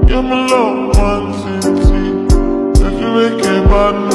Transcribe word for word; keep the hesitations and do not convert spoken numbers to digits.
You're my love one city. If you make a bad